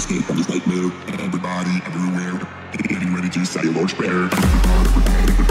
escape from this nightmare. Everybody, everywhere, getting ready to say a large prayer.